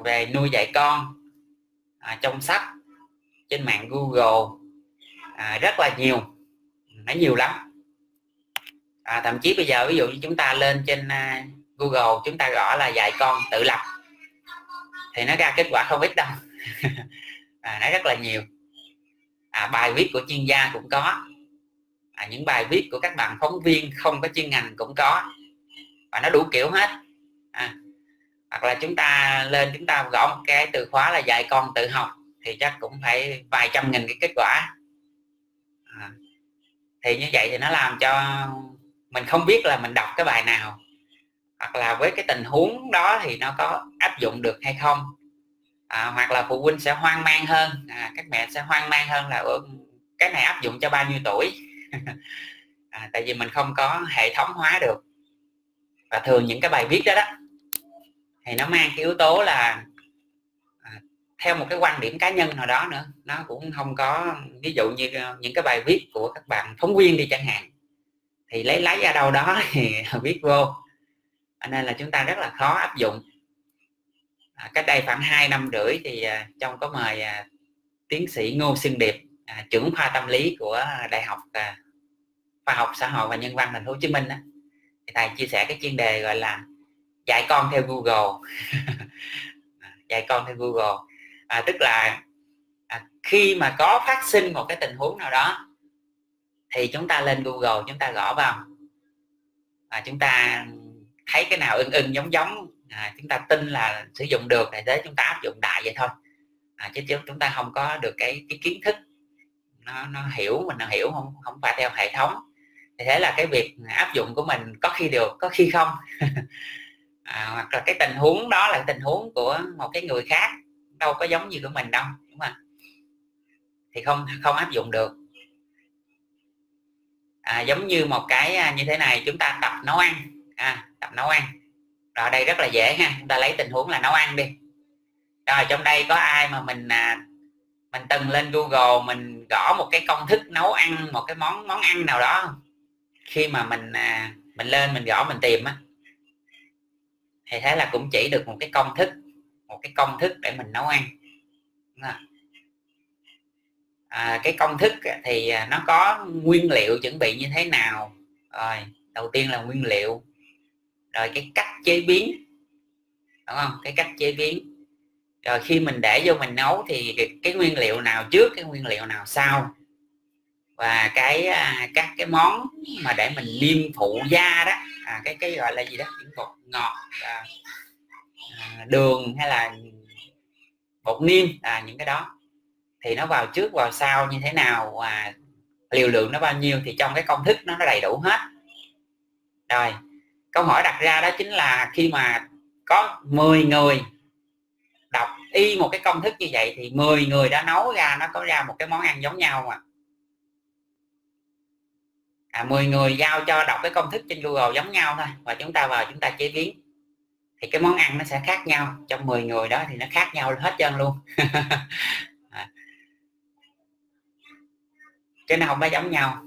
về nuôi dạy con trong sách, trên mạng Google rất là nhiều, nó nhiều lắm. Thậm chí bây giờ ví dụ như chúng ta lên trên Google, chúng ta gõ là dạy con tự lập thì nó ra kết quả không ít đâu. Nó rất là nhiều. Bài viết của chuyên gia cũng có, những bài viết của các bạn phóng viên không có chuyên ngành cũng có, và nó đủ kiểu hết. Hoặc là chúng ta lên, chúng ta gõ một cái từ khóa là dạy con tự học thì chắc cũng phải vài trăm nghìn cái kết quả. Thì như vậy thì nó làm cho mình không biết là mình đọc cái bài nào, hoặc là với cái tình huống đó thì nó có áp dụng được hay không. Hoặc là phụ huynh sẽ hoang mang hơn, các mẹ sẽ hoang mang hơn là cái này áp dụng cho bao nhiêu tuổi. Tại vì mình không có hệ thống hóa được. Và thường những cái bài viết đó thì nó mang cái yếu tố là theo một cái quan điểm cá nhân nào đó nữa, nó cũng không có, ví dụ như những cái bài viết của các bạn phóng viên đi chẳng hạn, thì lấy ra đâu đó thì viết vô, nên là chúng ta rất là khó áp dụng. Cách đây khoảng 2 năm rưỡi thì trong có mời tiến sĩ Ngô Xuân Điệp, trưởng khoa tâm lý của Đại học Khoa học Xã hội và Nhân văn Thành phố Hồ Chí Minh đó, thì thầy chia sẻ cái chuyên đề gọi là dạy con theo Google. Dạy con theo Google, tức là khi mà có phát sinh một cái tình huống nào đó thì chúng ta lên Google, chúng ta gõ vào, chúng ta thấy cái nào giống chúng ta tin là sử dụng được thì thế chúng ta áp dụng đại vậy thôi. Chứ chúng ta không có được cái kiến thức nó hiểu, mình nó hiểu không phải theo hệ thống. Thì thế là cái việc áp dụng của mình có khi được, có khi không. Hoặc là cái tình huống đó là tình huống của một cái người khác, đâu có giống như của mình đâu, đúng không? Thì không áp dụng được. Giống như một cái như thế này, chúng ta tập nấu ăn. Tập nấu ăn rồi, đây rất là dễ ha. Chúng ta lấy tình huống là nấu ăn đi. Rồi trong đây có ai mà mình từng lên Google mình gõ một cái công thức nấu ăn một cái món ăn nào đó không? Khi mà mình lên mình gõ mình tìm thì thế là cũng chỉ được một cái công thức để mình nấu ăn. Cái công thức thì nó có nguyên liệu chuẩn bị như thế nào. Rồi đầu tiên là nguyên liệu, rồi cái cách chế biến, đúng không? Cái cách chế biến, rồi khi mình để vô mình nấu thì cái nguyên liệu nào trước, cái nguyên liệu nào sau, và các cái món mà để mình nêm phụ gia đó, cái gọi là gì đó, những bột ngọt, đường hay là bột nêm, những cái đó thì nó vào trước vào sau như thế nào, liều lượng nó bao nhiêu, thì trong cái công thức nó đầy đủ hết. Rồi câu hỏi đặt ra đó chính là khi mà có 10 người đọc y một cái công thức như vậy thì 10 người đã nấu ra, nó có ra một cái món ăn giống nhau mà. 10 người giao cho đọc cái công thức trên Google giống nhau thôi, và chúng ta vào chúng ta chế biến thì cái món ăn nó sẽ khác nhau. Trong 10 người đó thì nó khác nhau hết trơn luôn. Chứ nó không có giống nhau.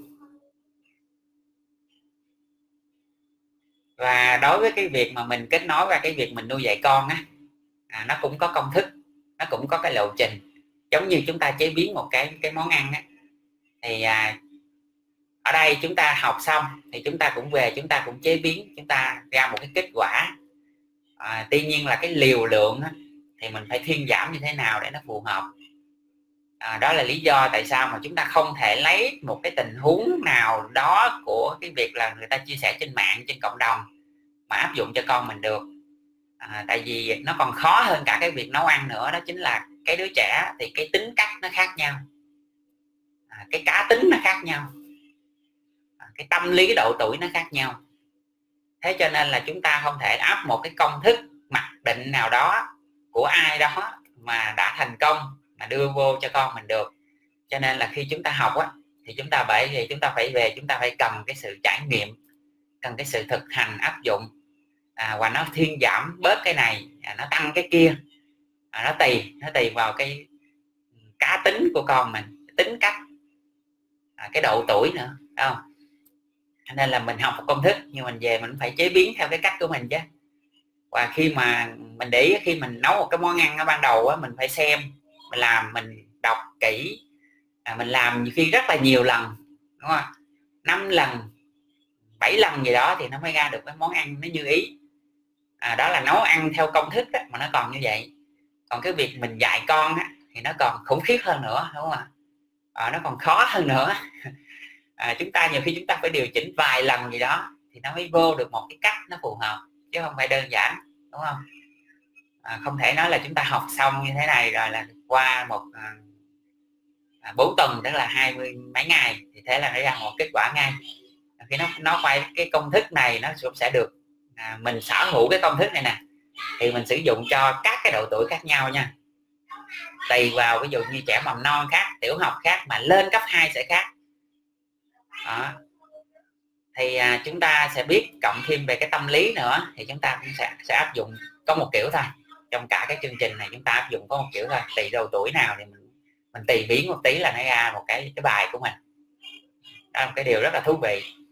Và đối với cái việc mà mình kết nối và cái việc mình nuôi dạy con nó cũng có công thức, nó cũng có cái lộ trình. Giống như chúng ta chế biến một cái món ăn thì ở đây chúng ta học xong thì chúng ta cũng về, chúng ta cũng chế biến, chúng ta ra một cái kết quả. Tuy nhiên là cái liều lượng thì mình phải thuyên giảm như thế nào để nó phù hợp. Đó là lý do tại sao mà chúng ta không thể lấy một cái tình huống nào đó của cái việc là người ta chia sẻ trên mạng, trên cộng đồng mà áp dụng cho con mình được. Tại vì nó còn khó hơn cả cái việc nấu ăn nữa, đó chính là cái đứa trẻ thì cái tính cách nó khác nhau, cái cá tính nó khác nhau, cái tâm lý, cái độ tuổi nó khác nhau. Thế cho nên là chúng ta không thể áp một cái công thức mặc định nào đó của ai đó mà đã thành công mà đưa vô cho con mình được. Cho nên là khi chúng ta học thì chúng ta phải về, chúng ta phải cần cái sự trải nghiệm, cần cái sự thực hành áp dụng, và nó thuyên giảm bớt cái này, nó tăng cái kia, nó tùy vào cái cá tính của con mình, tính cách, cái độ tuổi nữa, đúng không? Nên là mình học một công thức nhưng mình về mình phải chế biến theo cái cách của mình chứ. Và khi mà mình để ý, khi mình nấu một cái món ăn ở ban đầu á, mình phải xem, mình làm, mình đọc kỹ, mình làm nhiều khi rất là nhiều lần, đúng không? 5 lần 7 lần gì đó thì nó mới ra được cái món ăn nó như ý. Đó là nấu ăn theo công thức á, mà nó còn như vậy. Còn cái việc mình dạy con á, thì nó còn khủng khiếp hơn nữa, đúng không ạ? Nó còn khó hơn nữa. Chúng ta nhiều khi chúng ta phải điều chỉnh vài lần gì đó thì nó mới vô được một cái cách nó phù hợp, chứ không phải đơn giản, đúng không? Không thể nói là chúng ta học xong như thế này rồi là qua một 4 tuần, tức là 20 mấy ngày thì thế là nó ra một kết quả ngay. Khi nó phải cái công thức này nó cũng sẽ được mình sở hữu cái công thức này nè, thì mình sử dụng cho các cái độ tuổi khác nhau nha, tùy vào ví dụ như trẻ mầm non khác, tiểu học khác, mà lên cấp 2 sẽ khác. Đó. Thì chúng ta sẽ biết cộng thêm về cái tâm lý nữa, thì chúng ta cũng sẽ áp dụng có một kiểu thôi. Trong cả cái chương trình này chúng ta áp dụng có một kiểu thôi, tùy độ tuổi nào thì mình tùy biến một tí là nó ra một cái bài của mình. Đó là một cái điều rất là thú vị.